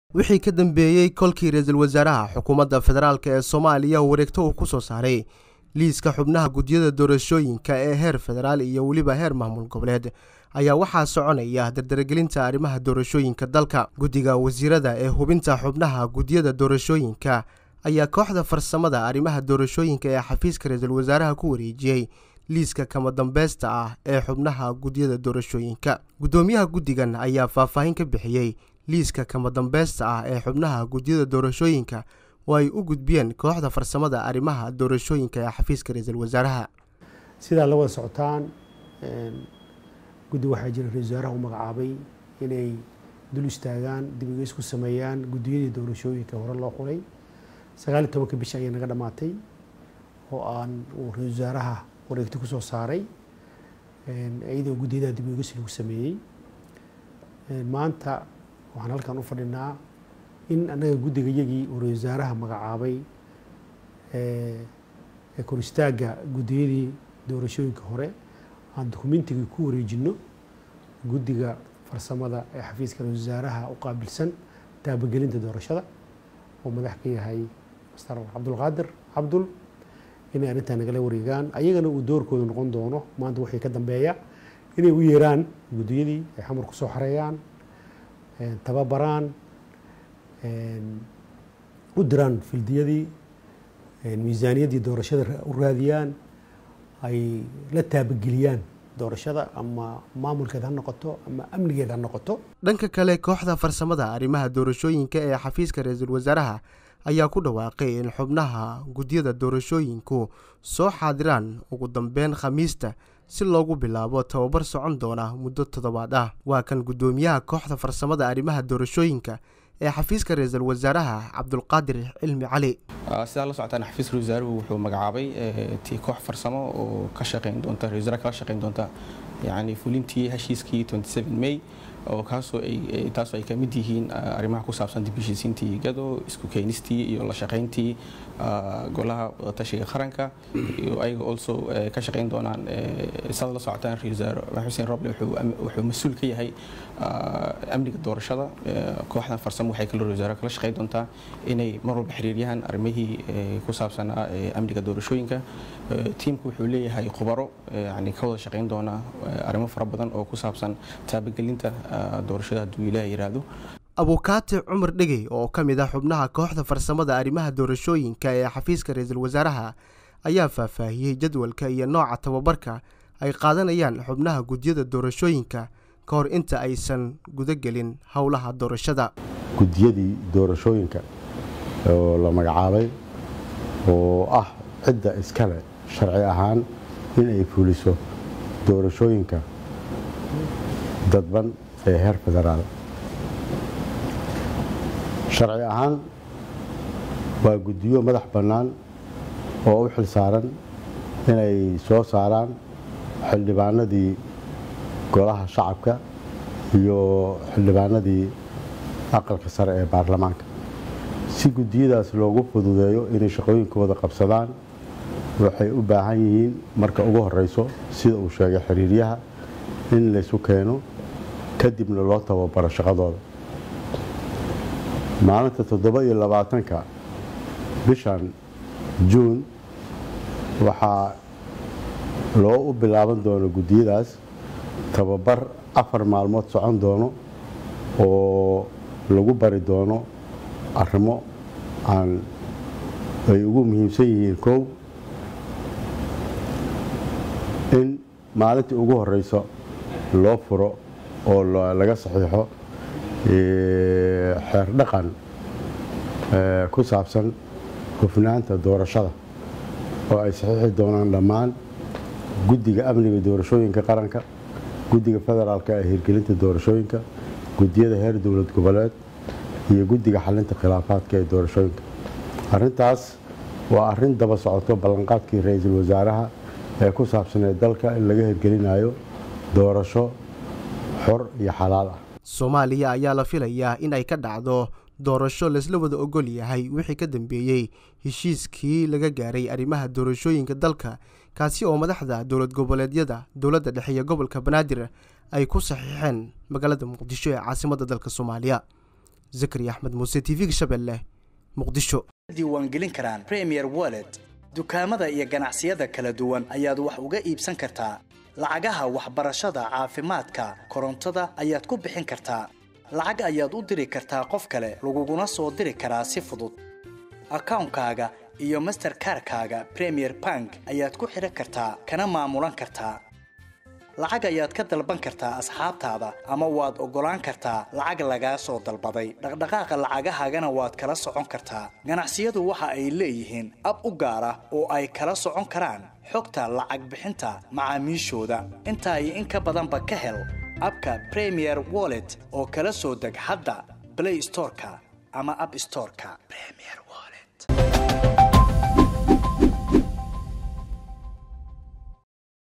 wixii ka dambeeyay kolkii ra'iisul wasaaraha xukuumadda federaalka ee Soomaaliya wareegto uu ku soo saaray liiska xubnaha gudiyada doorashooyinka ee heer federaal iyo waliba heer maamul goboleed ayaa waxaa soconaya dardargelinta arrimaha doorashooyinka dalka. Guddiga wasiirada ee hubinta xubnaha gudiyada doorashooyinka ayaa kooxda farsamada arrimaha doorashooyinka ee xafiiska ra'iisul wasaaraha ku wareejiyay liiska kama dambaysta ah ee xubnaha gudiyada doorashooyinka. Gudoomiyaha guddigan ayaa faahfaahin ka bixiyay liiska kama dambaysta ah ee xubnaha gudiyada doorashooyinka oo ay u gudbiyeen kooxda farsamada arrimaha doorashooyinka ee xafiiska ra'iisul wasaaraha. Sida la wada socotaan guddi waxaa jira ra'iisul wasaaraha u magacaabay inay dul istaagaan dib u eegis ku sameeyaan gudiyada doorashooyinka hore loo xulay 19 bisha ayay naga dhamaatay oo aan ra'iisul wasaaraha wareegto ku soo saaray iyadoo gudiyada dib u eegis lagu sameeyay. Maanta waxaan halkan u fadhinaa in anaga guddigayagii ra'iisul wasaaraha magacaabay kor istaaga gudiyadii doorashooyinka hore aan dokumentiga ku wareejino guddiga farsamada ee xafiiska ra'iisul wasaaraha u qaabilsan taabagelinta doorashada oo madax ka yahay Mr. Cabdulqaadir Cabdul inay arinta nagala wareegaan ayagana uu doorkooda noqon doono maanta waxay ka dambeeya inay u yeeraan gudiyadii ay xamar ku soo xareeyaan tababaraan u diraan fildiyadii miisaaniyadii doorashada u raadiyaan ay la taabageliyaan doorashada ama maamulkeeda ha noqoto ama amnigeeda ha noqoto. Dhanka kale kooxda farsamada arrimaha doorashooyinka ee xafiiska ra'iisul wasaaraha ayaa ku dhawaaqay in xubnaha gudiyada doorashooyinku soo xaadiraan ugu dambeyn Khamiista si loogu bilaabo tababar socon doona muddo 7 ah. Waa kan gudoomiyaha kooxda farsamada arrimaha doorashooyinka ee xafiiska ra'iisul wasaaraha Cabdulqaadir Cilmi Cali. sida la socotaan xafiiska ra'iisul wasaaruhu wuxuu magacaabay koox farsamo oo ka shaqeyn doonta ra'iisul wasaaraha ka shaqeyn doonta fulintii heshiiskii 27 May oo kaasoo ay ka mid yihiin arrimaha ku saabsan dib u heshiisiintii gado isku keenistii iyo la shaqeyntii golaha tashiga qaranka iyo ay also ka shaqeyn doonaan sida la socotaan ra'iisul wasaare Xuseen Roble wuxuu mas'uul ka yahay amniga doorashada. kooxdan farsamo waxay kala ra'iisul wasaaraha kala shaqeyn doontaa inay mar walba xiriiriyaan arrimihii ku saabsan amniga doorashooyinka. tiimku wuxuu leeyahay khubaro ka wada shaqeyn doona arrimo fara badan oo ku saabsan taabagelinta doorashada hadduu Ilaahay yiraahdo. Abukaate Cumar Dhegey oo ka mid ah xubnaha kooxda farsamada arrimaha doorashooyinka ee xafiiska ra'iisul wasaaraha ayaa faahfaahiyay jadwalka iyo nooca tababarka ay qaadanayaan xubnaha gudiyada doorashooyinka ka hor inta aysan guda gelin howlaha doorashada. Gudiyadii doorashooyinka oo la magacaabay oo ah cidda iskale sharci ahaan in ay fuliso doorashooyinka dadban ee heer federaal. sharci ahaan waa gudiyo madax bannaan oo u xilsaaran inay soo saaraan xildhibaanadii golaha shacabka iyo xildhibaanadii aqalka sare ee baarlamaanka. si gudiyadaas loogu fududeeyo inay shaqooyinkooda qabsadaan waxay u baahan yihiin marka ugu horeyso sida uu sheegay xiriiryaha in la isu keeno kadibna loo tababaro shaqadooda. maalinta 27 bishan Juun waxaa loo u bilaaban doono gudiyadaas tababar 4 maalmood socon doono oo lagu bari doono arrimo ay ugu muhiimsan yihiin kow in maalintii ugu horeyso loo furo oo laga saxiixo xeer dhaqan ku saabsan hufnaanta doorashada oo ay saxiixi doonaan dhammaan guddiga amniga doorashooyinka qaranka, guddiga federaalka ee hirgelinta doorashooyinka, gudiyada heer dowlad goboleed iyo guddiga xalinta khilaafaadka ee doorashooyinka. arrintaas waa arrin daba socoto ballanqaadkii ra'iisul wasaaraha ee ku saabsan dalka in laga hirgelinayo doorasho xor iyo xalaal ah. Soomaaliya ayaa la filayaa in ay ka dhacdo doorasho la isla wada ogol yahay wixii ka dambeeyay heshiiskii laga gaaray arrimaha doorashooyinka dalka kaasi oo madaxda dowlad goboleedyada dowladda dhexe iyo gobolka Banaadir ay ku saxiixeen magaalada Muqdisho ee caasimadda dalka Soomaaliya. zakariya axmed muuse tv-ga shabeelle muqdisho. diiwaangelin karaan Premier Wallet dukaamada iyo ganacsiyada kala duwan ayaad wax uga iibsan kartaa lacagaha waxbarashada caafimaadka korontada ayaad ku bixin kartaa lacag ayaad u diri kartaa qof kale laguguna soo diri karaa si fudud akoonkaaga iyo Mastercard-kaaga Premier Bank ayaad ku xiran kartaa kana maamulan kartaa lacag ayaad ka dalban kartaa asxaabtaada ama waad ogolaan kartaa lacag laga soo dalbaday dhaqdhaqaaqa lacagahaagana waad kala socon kartaa ganacsiyadu waxa ay leeyihiin ab u gaar ah oo ay kala socon karaan xogta lacag bixinta macaamiishooda inta ay in ka badanba ka hel abka Premier Wallet oo kala soo deg hadda Play Store-ka ama App Store-ka Premier Wallet